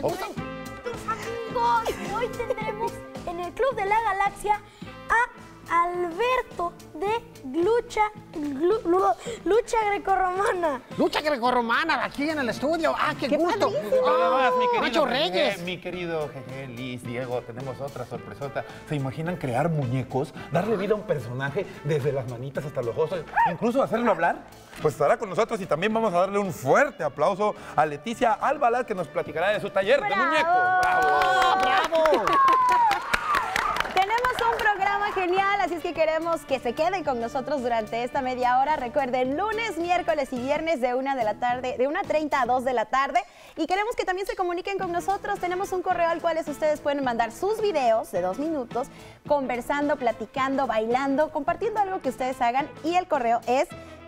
Amigos, hoy tendremos en el Club de la Galaxia a Alberto de lucha grecorromana. Lucha grecorromana, aquí en el estudio. ¡Ah, qué gusto! Además, mi querido Nacho Reyes. Jeje, mi querido Jeje, Liz, Diego, tenemos otra sorpresota. ¿Se imaginan crear muñecos, darle vida a un personaje desde las manitas hasta los ojos, incluso hacerlo hablar? Pues estará con nosotros y también vamos a darle un fuerte aplauso a Leticia Albalaz, que nos platicará de su taller de muñecos. ¡Bravo! ¡Bravo! Tenemos un programa genial, así es que queremos que se queden con nosotros durante esta media hora. Recuerden, lunes, miércoles y viernes de 1 de la tarde, de 1:30 a 2 de la tarde. Y queremos que también se comuniquen con nosotros. Tenemos un correo al cual ustedes pueden mandar sus videos de 2 minutos, conversando, platicando, bailando, compartiendo algo que ustedes hagan. Y el correo es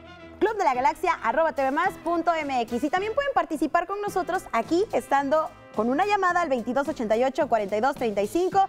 clubdelagalaxia@tvmas.mx. Y también pueden participar con nosotros aquí, estando con una llamada al 2288-423500.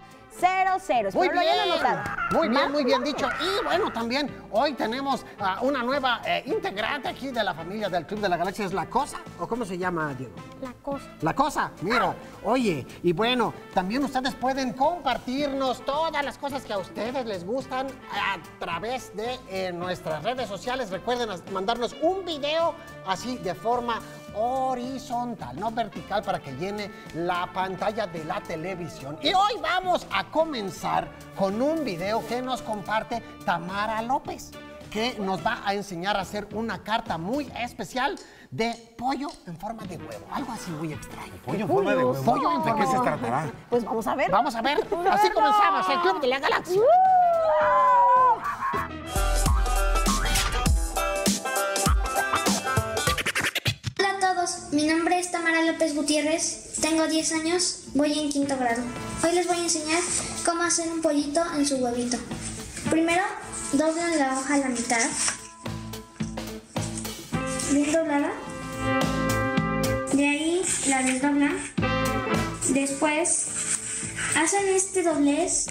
Muy bien dicho. Y bueno, también hoy tenemos una nueva integrante aquí de la familia del Club de la Galaxia. ¿Es La Cosa? ¿O cómo se llama, Diego? La Cosa. La Cosa, mira, oye, y bueno, también ustedes pueden compartirnos todas las cosas que a ustedes les gustan a través de nuestras redes sociales. Recuerden mandarnos un video así de forma horizontal, no vertical, para que llene la pantalla de la televisión. Y hoy vamos a comenzar con un video que nos comparte Tamara López, que nos va a enseñar a hacer una carta muy especial de pollo en forma de huevo. Algo así muy extraño. ¿Pollo en forma de huevo? Pollo en ¿De forma qué se de tratará? Pues vamos a ver. Vamos a ver. Así comenzamos el Club de la Galaxia. Hola a todos, mi nombre es Tamara López Gutiérrez, tengo 10 años, voy en 5º grado. Hoy les voy a enseñar cómo hacer un pollito en su huevito. Primero, doblan la hoja a la mitad, bien doblada. De ahí la desdoblan. Después, hacen este doblez.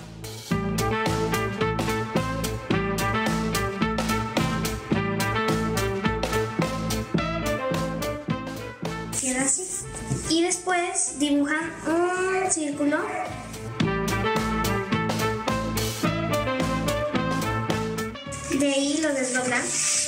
Queda así. Y después dibujan un círculo. De ahí lo desdoblan.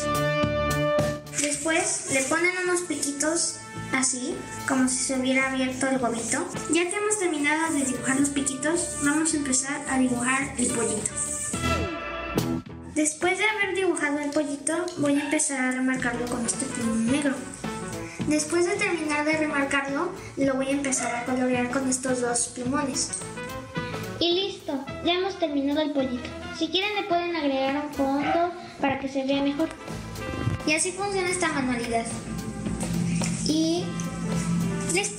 Después le ponen unos piquitos así, como si se hubiera abierto el huevito. Ya que hemos terminado de dibujar los piquitos, vamos a empezar a dibujar el pollito. Después de haber dibujado el pollito, voy a empezar a remarcarlo con este plumón negro. Después de terminar de remarcarlo, lo voy a empezar a colorear con estos 2 plumones. Y listo, ya hemos terminado el pollito. Si quieren le pueden agregar un fondo para que se vea mejor. Y así funciona esta manualidad. Y listo.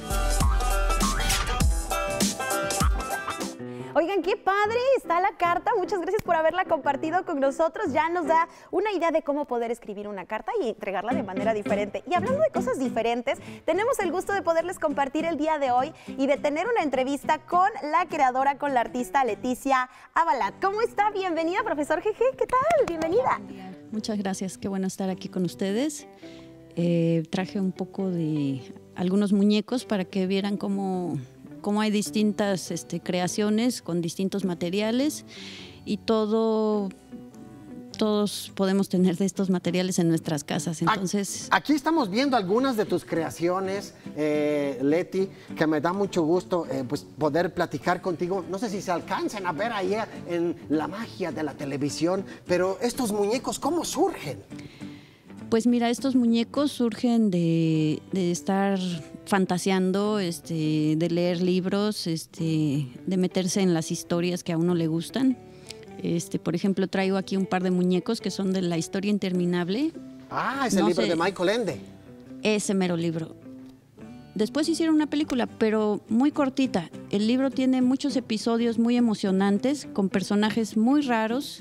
Oigan, qué padre está la carta. Muchas gracias por haberla compartido con nosotros. Ya nos da una idea de cómo poder escribir una carta y entregarla de manera diferente. Y hablando de cosas diferentes, tenemos el gusto de poderles compartir el día de hoy y de tener una entrevista con la creadora, con la artista Leticia Albalaz. ¿Cómo está? Bienvenida, profesor Jeje. ¿Qué tal? Bienvenida. Muchas gracias. Qué bueno estar aquí con ustedes. Traje un poco de algunos muñecos para que vieran cómo hay distintas creaciones con distintos materiales y todos podemos tener de estos materiales en nuestras casas. Entonces, aquí estamos viendo algunas de tus creaciones, Leti, que me da mucho gusto pues poder platicar contigo. No sé si se alcanzan a ver ahí en la magia de la televisión, pero estos muñecos, ¿cómo surgen? Pues mira, estos muñecos surgen de estar fantaseando, de leer libros, de meterse en las historias que a uno le gustan. Por ejemplo, traigo aquí un par de muñecos que son de La Historia Interminable. Ah, ese libro de Michael Ende. Ese mero libro. Después hicieron una película, pero muy cortita. El libro tiene muchos episodios muy emocionantes, con personajes muy raros.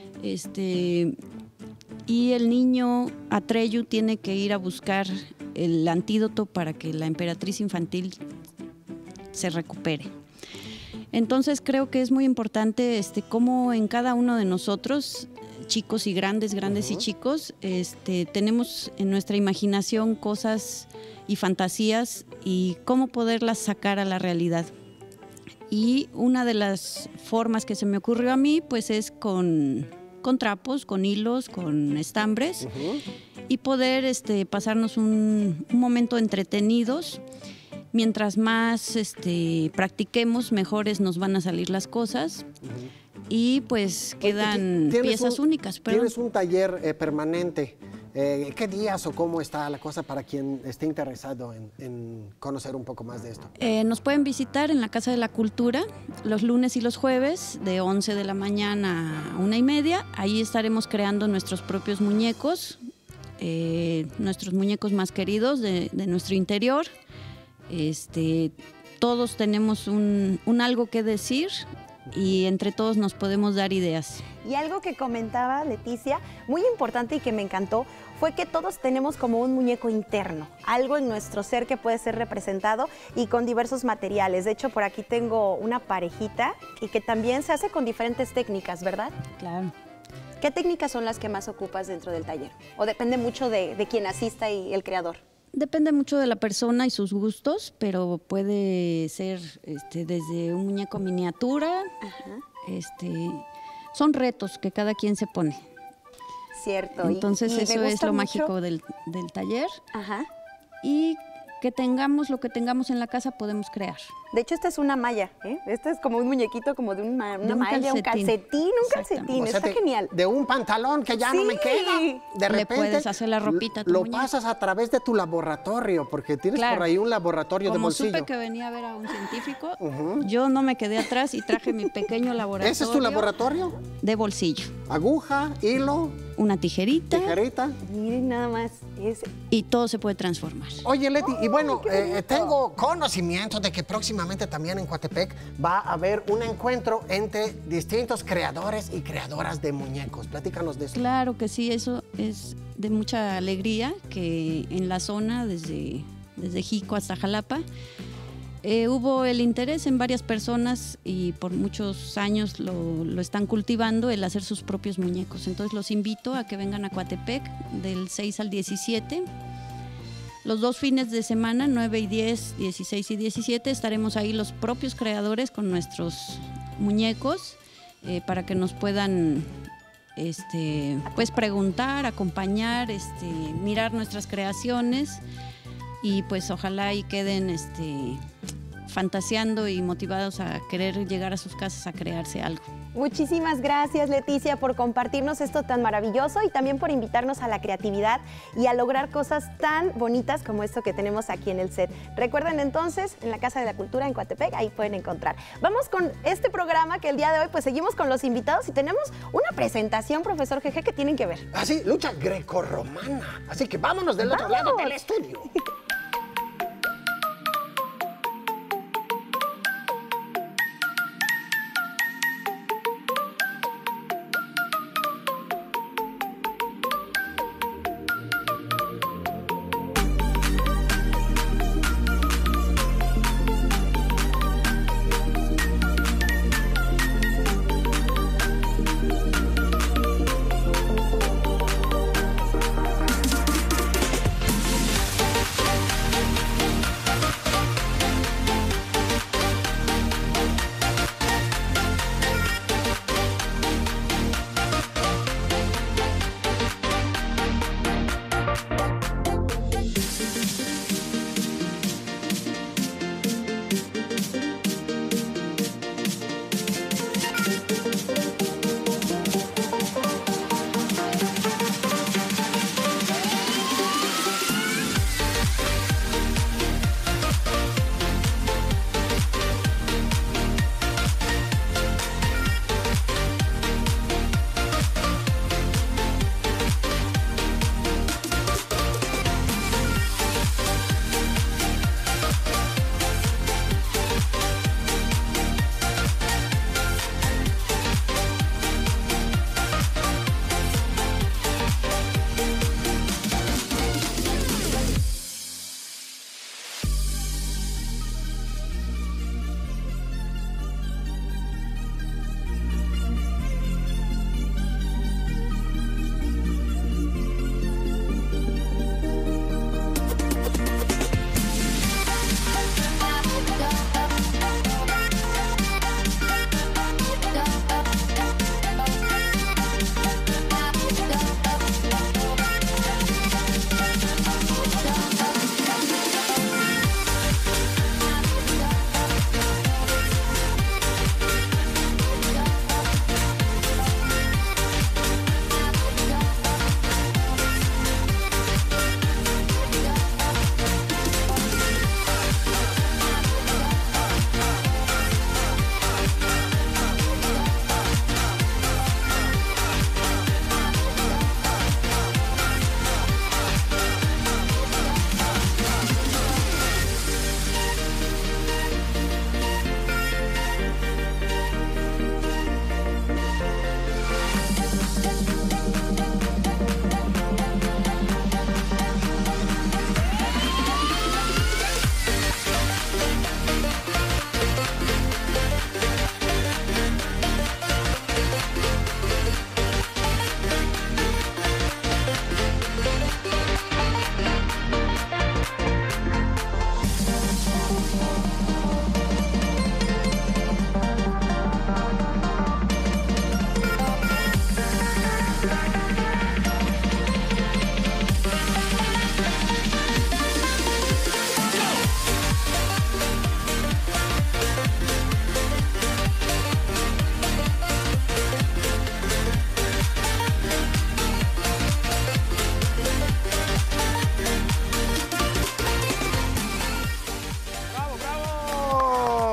Y el niño Atreyu tiene que ir a buscar el antídoto para que la emperatriz infantil se recupere. Entonces creo que es muy importante cómo en cada uno de nosotros chicos y grandes y chicos, tenemos en nuestra imaginación cosas y fantasías y cómo poderlas sacar a la realidad. Y una de las formas que se me ocurrió a mí, pues es con trapos, con hilos, con estambres, y poder pasarnos un momento entretenidos. Mientras más practiquemos, mejores nos van a salir las cosas. Y pues quedan piezas únicas. Tienes un taller permanente. ¿Qué días o cómo está la cosa para quien esté interesado en conocer un poco más de esto? Nos pueden visitar en la Casa de la Cultura los lunes y los jueves de 11 de la mañana a 1:30. Ahí estaremos creando nuestros propios muñecos, nuestros muñecos más queridos de nuestro interior. Todos tenemos un algo que decir y entre todos nos podemos dar ideas. Y algo que comentaba Leticia, muy importante y que me encantó, fue que todos tenemos como un muñeco interno, algo en nuestro ser que puede ser representado y con diversos materiales. De hecho, por aquí tengo una parejita y que también se hace con diferentes técnicas, ¿verdad? Claro. ¿Qué técnicas son las que más ocupas dentro del taller? ¿O depende mucho de quien asista y el creador? Depende mucho de la persona y sus gustos, pero puede ser desde un muñeco miniatura. Son retos que cada quien se pone. Cierto. Entonces eso es lo mágico del taller. Y que tengamos lo que tengamos en la casa podemos crear. De hecho, esta es una malla, ¿eh? Este es como un muñequito, como de una malla, un calcetín, está genial. De un pantalón que ya no me queda. De repente le puedes hacer la ropita a tu lo muñeco. pasas a través de tu laboratorio, porque tienes por ahí un laboratorio de bolsillo. Como supe que venía a ver a un científico, yo no me quedé atrás y traje mi pequeño laboratorio. ¿Ese es tu laboratorio? De bolsillo. Aguja, hilo. Una tijerita. Miren nada más. Y todo se puede transformar. Oye, Leti, y bueno, tengo conocimiento de que próximamente también en Coatepec va a haber un encuentro entre distintos creadores y creadoras de muñecos. Platícanos de eso. Claro que sí, eso es de mucha alegría que en la zona, desde Jico hasta Jalapa, hubo el interés en varias personas y por muchos años lo están cultivando, el hacer sus propios muñecos. Entonces los invito a que vengan a Coatepec del 6 al 17. Los 2 fines de semana, 9 y 10, 16 y 17, estaremos ahí los propios creadores con nuestros muñecos para que nos puedan pues preguntar, acompañar, mirar nuestras creaciones y pues ojalá y queden fantaseando y motivados a querer llegar a sus casas a crearse algo. Muchísimas gracias, Leticia, por compartirnos esto tan maravilloso y también por invitarnos a la creatividad y a lograr cosas tan bonitas como esto que tenemos aquí en el set. Recuerden entonces, en la Casa de la Cultura en Coatepec, ahí pueden encontrar. Vamos con este programa que el día de hoy pues seguimos con los invitados y tenemos una presentación, profesor Jeje, que tienen que ver. Así, lucha grecorromana. Así que vámonos del otro lado del estudio.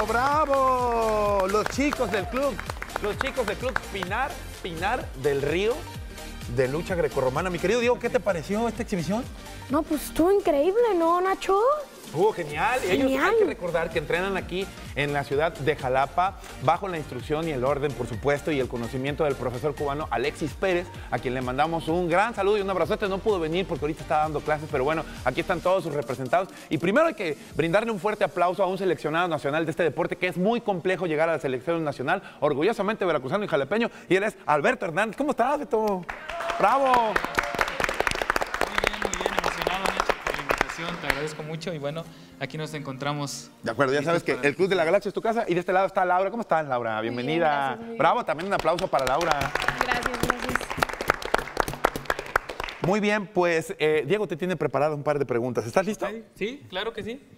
bravo! Los chicos del club Pinar del Río de lucha grecorromana. Mi querido Diego, ¿qué te pareció esta exhibición? No, pues estuvo increíble, ¿no, Nacho? Genial. Ellos hay que recordar que entrenan aquí en la ciudad de Jalapa bajo la instrucción y el orden, por supuesto, y el conocimiento del profesor cubano Alexis Pérez, a quien le mandamos un gran saludo y un abrazote. No pudo venir porque ahorita está dando clases, pero bueno, aquí están todos sus representados. Y primero hay que brindarle un fuerte aplauso a un seleccionado nacional de este deporte, que es muy complejo llegar a la selección nacional, orgullosamente veracruzano y jalapeño, y él es Alberto Hernández. ¿Cómo estás, Beto? ¡Bravo! Te agradezco mucho y bueno, aquí nos encontramos. De acuerdo, ya sabes que el Club de la Galaxia es tu casa y de este lado está Laura. ¿Cómo estás, Laura? Bienvenida. Muy bien, Bravo, también un aplauso para Laura. Gracias. Muy bien, pues Diego te tiene preparado un par de preguntas. ¿Estás listo? Sí, claro que sí.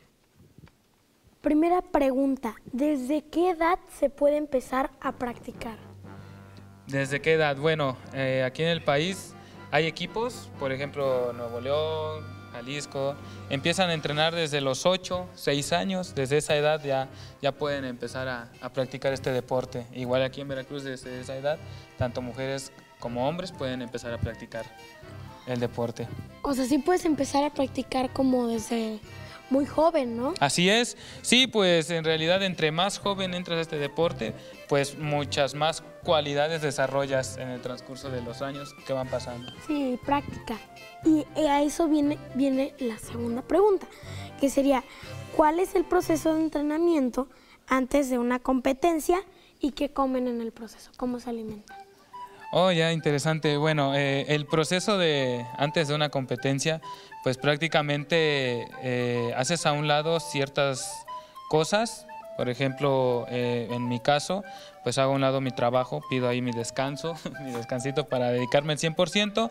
Primera pregunta, ¿desde qué edad se puede empezar a practicar? ¿Desde qué edad? Bueno, aquí en el país hay equipos, por ejemplo, Nuevo León, Jalisco, empiezan a entrenar desde los 8, 6 años, desde esa edad ya pueden empezar a practicar este deporte. Igual aquí en Veracruz desde esa edad, tanto mujeres como hombres pueden empezar a practicar el deporte. O sea, sí puedes empezar a practicar como desde muy joven, ¿no? Así es, sí, pues en realidad entre más joven entras a este deporte, pues muchas más cualidades desarrollas en el transcurso de los años que van pasando. Sí, práctica. Y a eso viene la segunda pregunta, que sería, ¿cuál es el proceso de entrenamiento antes de una competencia y qué comen en el proceso? ¿Cómo se alimentan? Oh, ya, interesante. Bueno, el proceso antes de una competencia, pues prácticamente haces a un lado ciertas cosas. Por ejemplo, en mi caso, pues hago a un lado mi trabajo, pido ahí mi descanso, mi descansito para dedicarme al 100%.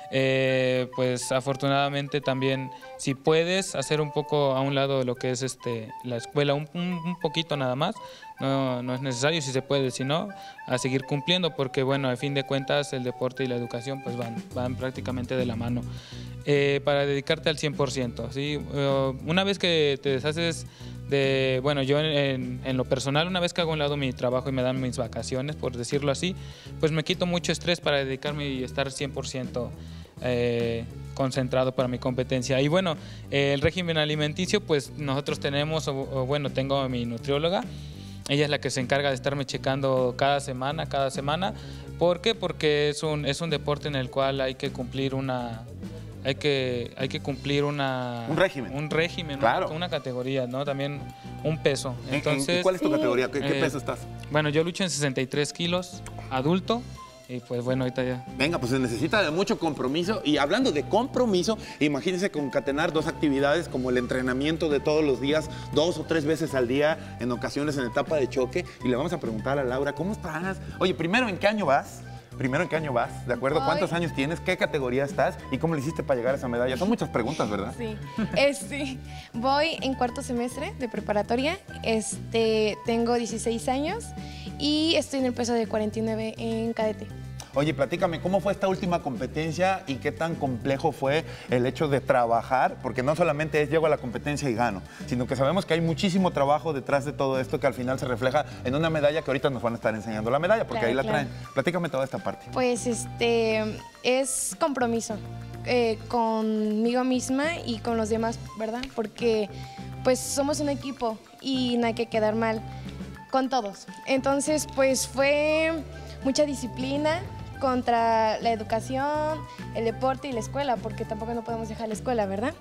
Pues afortunadamente también, si puedes hacer un poco a un lado de lo que es la escuela, un poquito nada más, no es necesario, si se puede, si no, a seguir cumpliendo, porque bueno, a fin de cuentas el deporte y la educación pues van prácticamente de la mano. Para dedicarte al 100%, ¿sí? Una vez que te deshaces bueno, yo en lo personal, una vez que hago a un lado mi trabajo y me dan mis vacaciones, por decirlo así, pues me quito mucho estrés para dedicarme y estar 100% concentrado para mi competencia. Y bueno, el régimen alimenticio, pues nosotros tenemos, bueno, tengo a mi nutrióloga. Ella es la que se encarga de estarme checando cada semana. ¿Por qué? Porque es un deporte en el cual hay que cumplir hay que cumplir un régimen, claro, una categoría, ¿no? También un peso. Entonces, ¿cuál es tu categoría? ¿Qué peso estás? Bueno, yo lucho en 63 kilos, adulto. Y pues bueno, ahorita ya. Venga, pues se necesita de mucho compromiso. Y hablando de compromiso, imagínense concatenar dos actividades como el entrenamiento de todos los días, 2 o 3 veces al día, en ocasiones en etapa de choque. Y le vamos a preguntar a Laura, ¿cómo estás? Oye, primero, ¿en qué año vas? ¿De acuerdo? Voy. ¿Cuántos años tienes? ¿Qué categoría estás? ¿Y cómo le hiciste para llegar a esa medalla? Son muchas preguntas, ¿verdad? Sí. Voy en 4º semestre de preparatoria. Tengo 16 años y estoy en el peso de 49 en cadete. Oye, platícame, ¿cómo fue esta última competencia y qué tan complejo fue el hecho de trabajar? Porque no solamente es llego a la competencia y gano, sino que sabemos que hay muchísimo trabajo detrás de todo esto que al final se refleja en una medalla que ahorita nos van a estar enseñando la medalla, porque ahí la traen. Platícame toda esta parte. Pues es compromiso conmigo misma y con los demás, ¿verdad? Porque pues somos un equipo y no hay que quedar mal con todos. Entonces, pues fue mucha disciplina contra la educación, el deporte y la escuela, porque tampoco no podemos dejar la escuela, ¿verdad?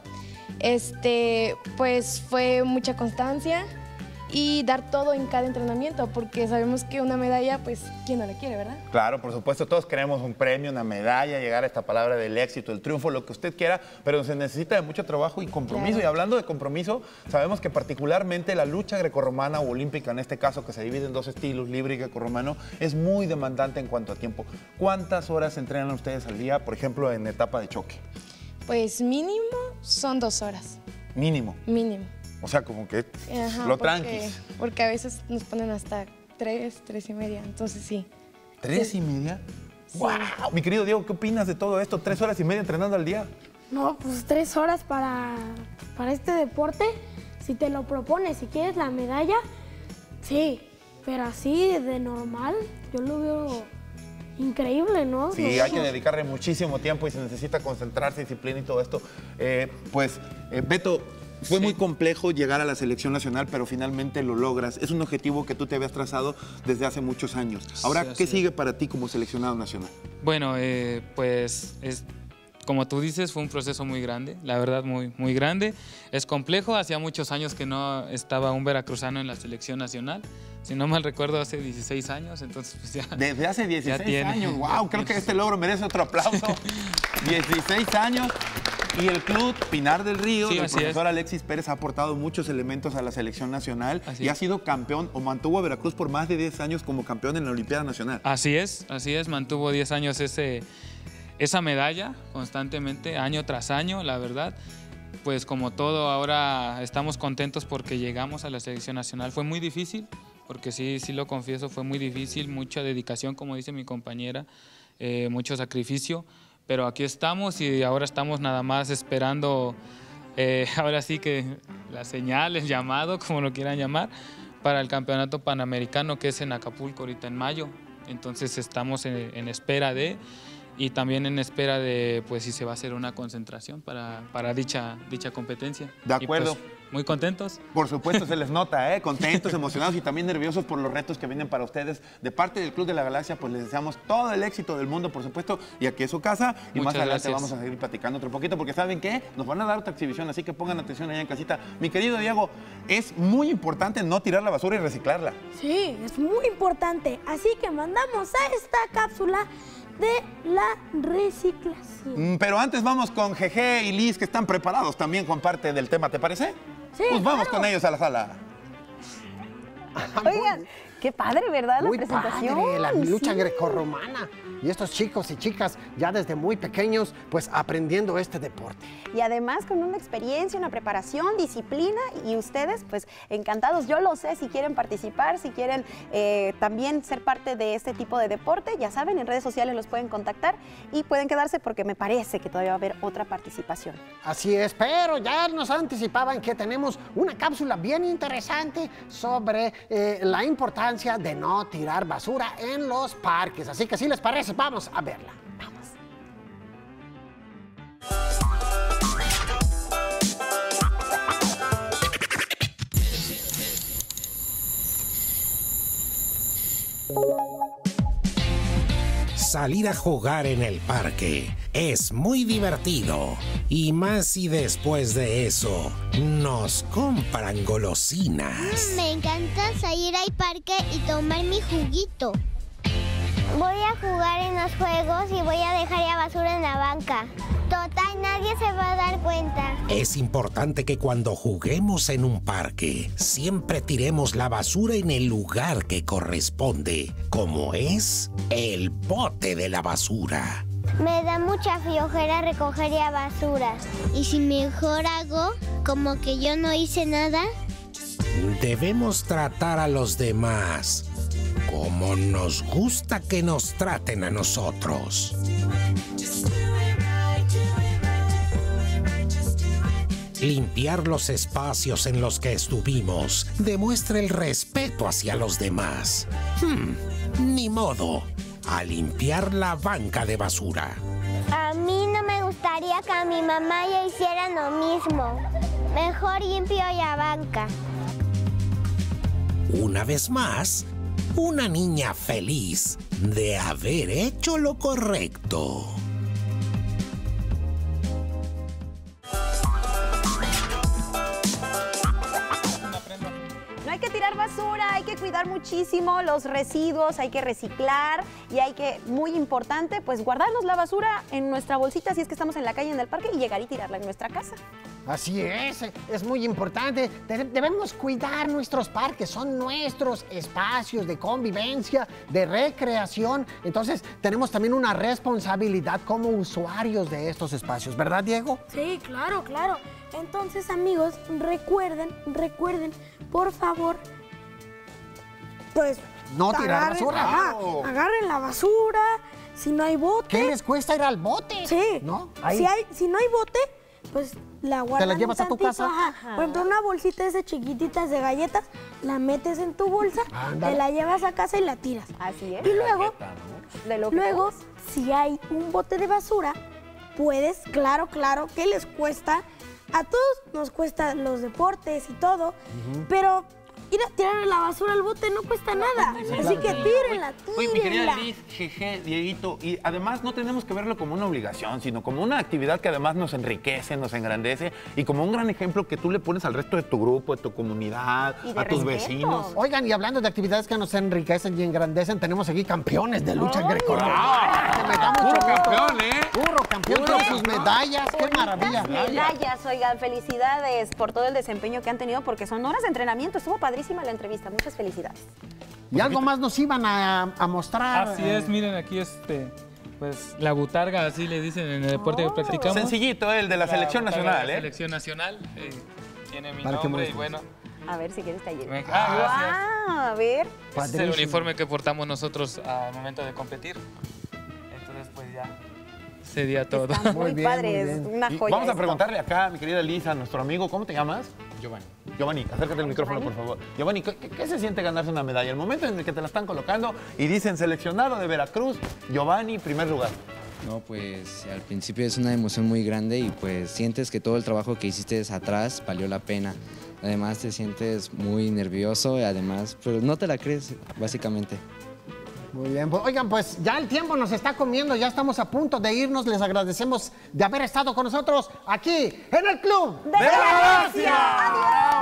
Pues fue mucha constancia y dar todo en cada entrenamiento, porque sabemos que una medalla, pues, ¿quién no la quiere, verdad? Claro, por supuesto, todos queremos un premio, una medalla, llegar a esta palabra del éxito, el triunfo, lo que usted quiera, pero se necesita de mucho trabajo y compromiso. Claro. Y hablando de compromiso, sabemos que particularmente la lucha grecorromana o olímpica, en este caso, que se divide en 2 estilos, libre y grecorromano, es muy demandante en cuanto a tiempo. ¿Cuántas horas entrenan ustedes al día, por ejemplo, en etapa de choque? Pues mínimo son 2 horas. Mínimo. Mínimo. O sea, como que Ajá, lo tranquis. Porque a veces nos ponen hasta 3, 3:30, entonces sí. ¿3:30? Sí. ¡Wow! Mi querido Diego, ¿qué opinas de todo esto? 3 horas y media entrenando al día. No, pues 3 horas para este deporte si te lo propones, si quieres la medalla, sí, pero así de normal, yo lo veo increíble, ¿no? Sí, hay que dedicarle muchísimo tiempo y se necesita concentrarse, disciplina y todo esto. Beto, fue muy complejo llegar a la selección nacional, pero finalmente lo logras. Es un objetivo que tú te habías trazado desde hace muchos años. Ahora, ¿qué sigue para ti como seleccionado nacional? Bueno, como tú dices, fue un proceso muy grande, la verdad muy grande. Es complejo, hacía muchos años que no estaba un veracruzano en la selección nacional. Si no mal recuerdo, hace 16 años, entonces pues ya... Desde hace 16 años, wow, creo que este logro merece otro aplauso. 16 años y el club Pinar del Río, el profesor Alexis Pérez, ha aportado muchos elementos a la selección nacional y ha sido campeón o mantuvo a Veracruz por más de 10 años como campeón en la Olimpiada Nacional. Así es, mantuvo 10 años esa medalla constantemente, año tras año, la verdad. Pues como todo, ahora estamos contentos porque llegamos a la selección nacional. Fue muy difícil, porque sí lo confieso, fue muy difícil, mucha dedicación, como dice mi compañera, mucho sacrificio, pero aquí estamos y ahora estamos nada más esperando, ahora sí que la señal, el llamado, como lo quieran llamar, para el campeonato panamericano que es en Acapulco ahorita en mayo. Entonces estamos en espera de... y también en espera de, pues, si se va a hacer una concentración para dicha competencia. De acuerdo. Y, pues, muy contentos. Por supuesto, se les nota, contentos, emocionados y también nerviosos por los retos que vienen para ustedes. De parte del Club de la Galaxia, pues les deseamos todo el éxito del mundo, por supuesto, y aquí es su casa. Y muchas más adelante vamos a seguir platicando otro poquito, porque ¿saben qué? Nos van a dar otra exhibición, así que pongan atención allá en casita. Mi querido Diego, es muy importante no tirar la basura y reciclarla. Sí, es muy importante. Así que mandamos a esta cápsula de la reciclación. Pero antes vamos con Jeje y Liz, que están preparados también con parte del tema, ¿te parece? Sí, pues vamos con ellos a la sala. Oigan, qué padre, ¿verdad? La presentación. Padre, la lucha grecorromana. Y estos chicos y chicas ya desde muy pequeños, pues aprendiendo este deporte. Y además con una experiencia, una preparación, disciplina, y ustedes pues encantados. Yo lo sé, si quieren participar, si quieren también ser parte de este tipo de deporte, ya saben, en redes sociales los pueden contactar y pueden quedarse porque me parece que todavía va a haber otra participación. Así es, pero ya nos anticipaban que tenemos una cápsula bien interesante sobre la importancia de no tirar basura en los parques. Así que si les parece, vamos a verla. Vamos. Salir a jugar en el parque es muy divertido, y más si después de eso nos compran golosinas. Me encanta salir al parque y tomar mi juguito. Voy a jugar en los juegos y voy a dejar la basura en la banca. Total, nadie se va a dar cuenta. Es importante que cuando juguemos en un parque, siempre tiremos la basura en el lugar que corresponde, como es el bote de la basura. Me da mucha flojera recoger la basura. Y si mejor hago como que yo no hice nada. Debemos tratar a los demás como nos gusta que nos traten a nosotros. Limpiar los espacios en los que estuvimos demuestra el respeto hacia los demás. Ni modo, a limpiar la banca de basura. A mí no me gustaría que a mi mamá le hicieran lo mismo. Mejor limpio la banca. Una vez más, una niña feliz de haber hecho lo correcto. Hay que tirar basura, hay que cuidar muchísimo los residuos, hay que reciclar y hay que, muy importante, pues guardarnos la basura en nuestra bolsita si es que estamos en la calle, en el parque, y llegar y tirarla en nuestra casa. Así es muy importante. Debemos cuidar nuestros parques, son nuestros espacios de convivencia, de recreación. Entonces, tenemos también una responsabilidad como usuarios de estos espacios, ¿verdad, Diego? Sí, claro. Entonces, amigos, recuerden, por favor, pues... No tirar basura. Agarren la basura, si no hay bote... ¿Qué les cuesta ir al bote? Sí, ¿no? Si no hay bote, pues la guardan ¿Te la llevas a tu tantito, casa? ajá. Por ejemplo, una bolsita de esas chiquititas de galletas, la metes en tu bolsa, Ándale. te la llevas a casa y la tiras. Así es. Y luego, De lo que luego si hay un bote de basura, puedes, claro que les cuesta, a todos nos cuesta los deportes y todo, pero ir a tirar a la basura al bote no cuesta nada. Así que tírenla, Oye, mi querida tírenla. Liz, Jeje, Dieguito, y además no tenemos que verlo como una obligación, sino como una actividad que además nos enriquece, nos engrandece y como un gran ejemplo que tú le pones al resto de tu grupo, de tu comunidad, Y de a tus respeto. vecinos. Oigan, y hablando de actividades que nos enriquecen y engrandecen, tenemos aquí campeones de lucha grecorromana. Que me da mucho Puro gusto. campeón, ¿eh? Puro campeón con sus medallas. ¡Qué maravilla! Medallas, oigan, felicidades por todo el desempeño que han tenido, porque son horas de entrenamiento. Estuvo padrísima la entrevista. Muchas felicidades. Y algo más nos iban a mostrar. Así es, miren aquí pues la butarga, así le dicen en el deporte que practicamos. Sencillito, el de la selección butarga nacional, de la ¿eh? Selección nacional. Tiene mi Para que nombre y muestres. bueno. A ver si quieres taller. Gracias. A ver. Este es Padrísimo. el uniforme que portamos nosotros al momento de competir. Entonces, pues ya sería todo. Está muy, Muy bien, padre, muy es bien. una Y joya. vamos a esto. preguntarle acá, mi querida Liz, a nuestro amigo, ¿cómo te llamas? Giovanni. Giovanni, acércate al micrófono, por favor. Giovanni, ¿qué se siente ganarse una medalla? El momento en el que te la están colocando y dicen seleccionado de Veracruz, Giovanni, primer lugar. No, pues al principio es una emoción muy grande y pues sientes que todo el trabajo que hiciste atrás valió la pena. Además te sientes muy nervioso y además, pero no te la crees, básicamente. Muy bien. Pues, oigan, pues ya el tiempo nos está comiendo, ya estamos a punto de irnos. Les agradecemos de haber estado con nosotros aquí en el Club ¡De la Galaxia! ¡Adiós!